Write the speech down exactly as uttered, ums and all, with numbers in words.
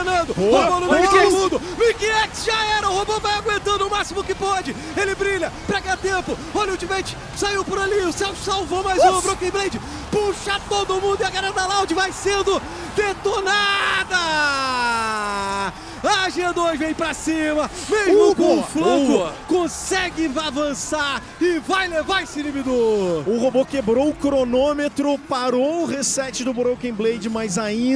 pressionando. Boa, Roubou no meio de todo mundo. Mickey X já era. O robô vai aguentando o máximo que pode. Ele brilha pra ganhar tempo. Olha o Ultimate. Saiu por ali. O Celso salvou mais um. Broken Blade puxa todo mundo e a galera da Loud vai sendo detonada. A G dois vem pra cima, mesmo Uh, com boa, o flanco, boa. consegue avançar e vai levar esse inibidor. O robô quebrou o cronômetro, parou o reset do Broken Blade, mas ainda